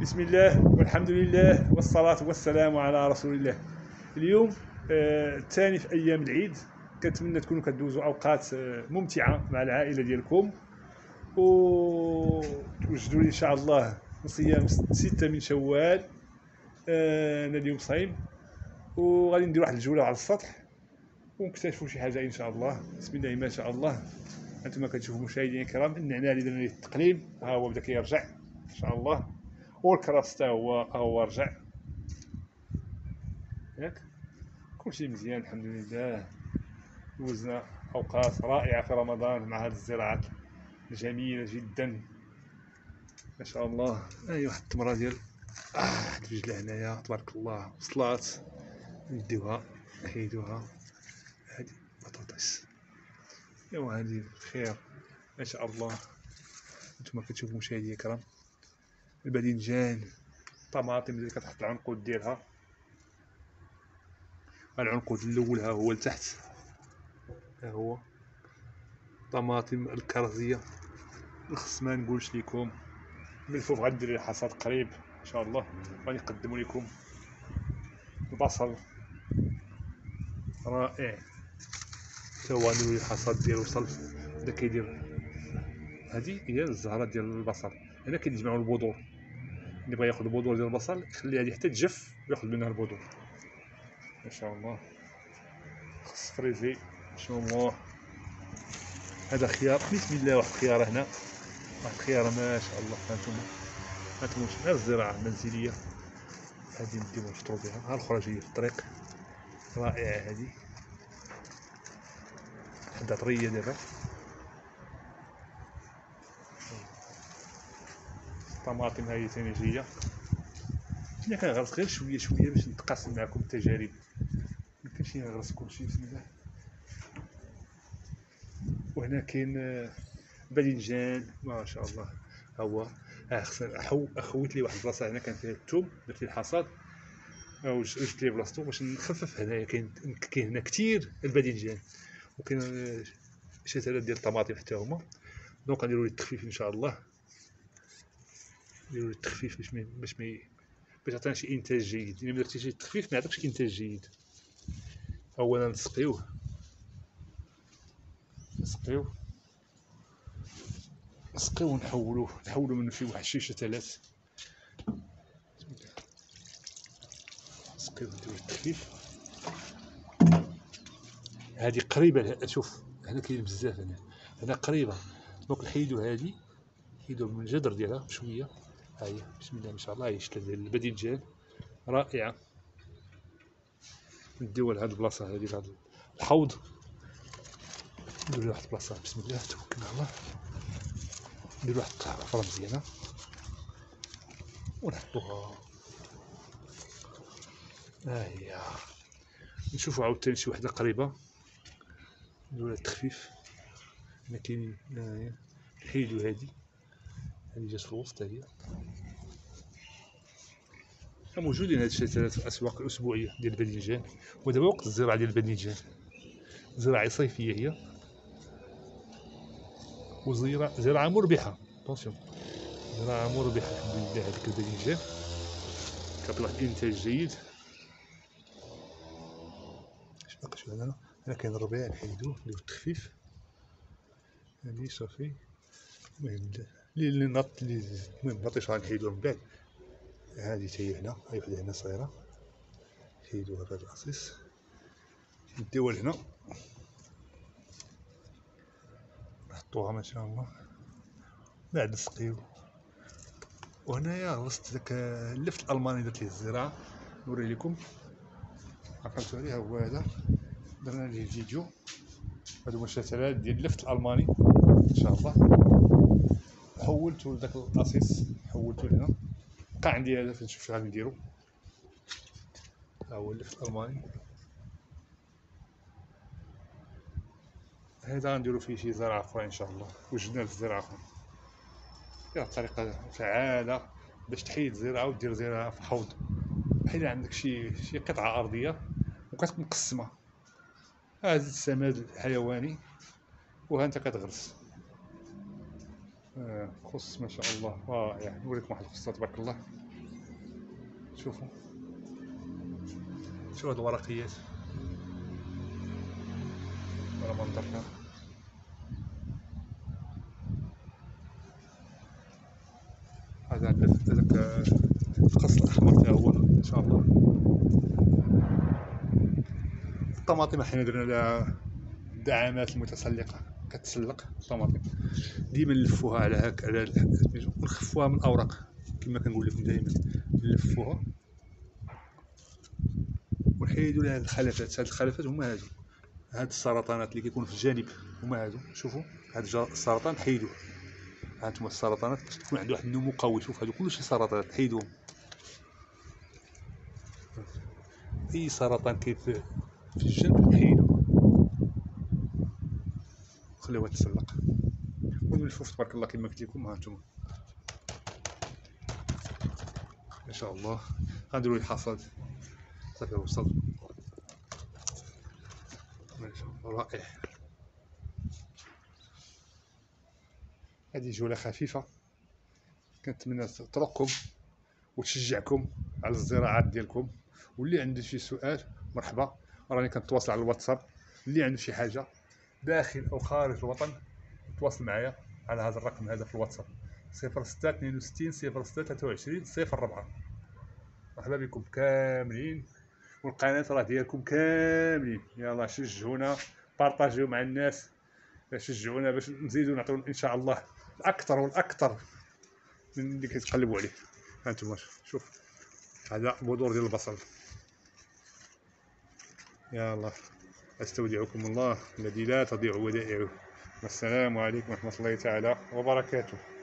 بسم الله والحمد لله والصلاة والسلام على رسول الله. اليوم الثاني في أيام العيد. كنتمنى تكونوا كدوزوا أوقات ممتعة مع العائلة ديالكم، وتوجدوا لي إن شاء الله صيام 6 من شوال. أنا اليوم صايم، وغادي ندير واحد الجولة على السطح ونكتشفوا شي حاجة إن شاء الله. بسم الله ما شاء الله. أنتم كتشوفوا مشاهدينا الكرام، النعناع اللي درنا ليه التقليم ها هو بدا كيرجع إن شاء الله، والكراس تا هو رجع ياك. كلشي مزيان الحمد لله. دوزنا اوقات رائعه في رمضان مع هذه الزراعات الجميله جدا ما شاء الله. هاي واحد التمره ديال الفجله هنايا تبارك الله وصلات، نديوها نحيدوها. هذه بطاطس، ايوا هذه خير ما شاء الله. نتوما كتشوفوا مشاهدينا الكرام الباذنجان، الطماطم اللي كتحط العنقود ديالها. العنقود الاول ها هو لتحت، ها هو طماطم الكرزيه. الخص ما نقولش لكم، من الفوق غندير الحصاد قريب ان شاء الله، غادي نقدم لكم البصل رائع تا هو. نديرو الحصاد ديالو وصل، بدا كيدير. هذه هي الزهره ديال البصل. هنا كنجمعوا البذور، اللي بغى ياخذ البذور ديال البصل يخلي هذه حتى تجف وياخذ منها البذور ما شاء الله. خص فريزي شوموه. هذا خيار، بسم الله. واحد الخيار هنا، واحد الخيار ما شاء الله. هانتوما غير الزراعه المنزليه. هذه نديوها نفطرو بها. ها الاخرى جايه في الطريق رائعه. هذه حدا طريه دابا. الطماطم هاهي ثاني جايه. انا كنغرس غير شويه شويه باش نتقاسم معكم التجارب، ميمكنش نغرس كلشي. بسم الله. وهنا كاين باذنجان ما شاء الله. ها هو اخوت لي واحد البلاصه هنا كان فيها الثوم، درت لي الحصاد وجبت لي بلاصتو باش نخفف. هنايا كاين هنا كثير الباذنجان، وكاين شتلات ديال الطماطم حتى هما. دونك غنديروا لي التخفيف ان شاء الله، نديروا لي التخفيف باش عطينا شي انتاج جيد. الا ما درتيش التخفيف ما يعطيكش انتاج جيد. اولا نسقيوه ونحولوه منه شي شتلات. نسقيوه نديرو التخفيف. هذه قريبه، شوف هنا كاين بزاف. هنا قريبه، دونك نحيدو هذه، نحيدو من الجذر ديالها بشويه. ها هي بسم الله ما شاء الله. هي الشتله ديال الباذنجان رائعه. نديوها لهاد البلاصه هذه، لهاد الحوض. نديرو واحد البلاصه بسم الله توكلنا على الله. نديرو واحد الحفره مزيانه ونحطوها. ها هي. نشوفو عاوتاني شي وحده قريبه، نديرو لها التخفيف. هنا كاينين هنايا. نحيدو هادي جات في الوسط. هادي موجودين هاد الشتلات في الاسواق الاسبوعيه ديال الباذنجان، ودابا وقت الزراعه ديال الباذنجان. زراعه صيفيه هي، زراعه مربحه. طونسيون، زراعه مربحه الحمد لله. هذيك الباذنجان كيعطي واحد الانتاج جيد. اش باقي شويه هنا كاين الربيع، نحيدوه نديرو التخفيف. هادي صافي. المهم اللي نط المهم نطيش غنحيدوه من بعد. هادي تا هي هنا، هاي وحده هنا صغيره، نحيدوها بهاد العصيص نديوها لهنا نحطوها ما شاء الله. بعد نسقيو. وهنايا وسط داك اللفت الالماني درت ليه الزراعه، نوري لكم. عقلتو عليه هو هذا، درنا ليه فيديو. هادو هما الشتلات ديال اللفت الالماني ان شاء الله. حولتو لداك القصيص، حولتو لهنا. بقى عندي هذا فنشوف شنو غادي نديرو. ها هو اللفت الالماني. هذا غنديرو فيه شي زرعه اخرى ان شاء الله. وجدنا في الزراعه اخرى، فيها طريقه فعاله باش تحيد زراعه ودير زراعه في حوض. بحال عندك شي قطعه ارضيه وكتكون مقسمه. هذا السماد الحيواني، وها انت كتغرس. خص ما شاء الله رائع. نوريكم واحد الخصه تبارك الله. شوفوا هاد الورقيات راه منظرها. هذا عندنا داك القص الاحمر تا هو ان شاء الله. الطماطم حنا درنا لها الدعامات المتسلقه، كتسلق الطماطم ديما نلفوها على هاك على ونخفوها من الاوراق كما كنقول لكم دائما، نلفوها ونحيدوا لها الخلفات. هاد الخلفات هما هاد السرطانات اللي كيكونوا في الجانب هما هادو. شوفوا هاد السرطان حيدوه، هانتوما السرطانات تكون عنده واحد النمو قوي. شوف هادو كلشي سرطانات حيدوهم. اي سرطان كاين في الجنب حيدوه، خليوها تسلق ونلفوا تبارك الله كما قلت لكم. هانتوما ان شاء الله غنديروا الحصاد صافي وصل ما شاء الله رائع. هذه جولة خفيفة كنتمنى تطرقكم وتشجعكم على الزراعات ديالكم. واللي عنده شي سؤال مرحبا، راني كنتواصل على الواتساب. اللي عنده شي حاجة داخل أو خارج الوطن تواصل معايا على هذا الرقم هذا في الواتساب 0662 0623 04. مرحبا بكم كاملين، والقناة راه ديالكم كاملين. يلا شجعونا، بارطاجيو مع الناس، شجعونا باش نزيدو نعطيو ان شاء الله الاكثر والاكثر من اللي كتقلبوا عليه. هانتوما شوف هذا بذور ديال البصل. يلا استودعكم الله الذي لا تضيع ودائعه. والسلام عليكم ورحمة الله تعالى وبركاته.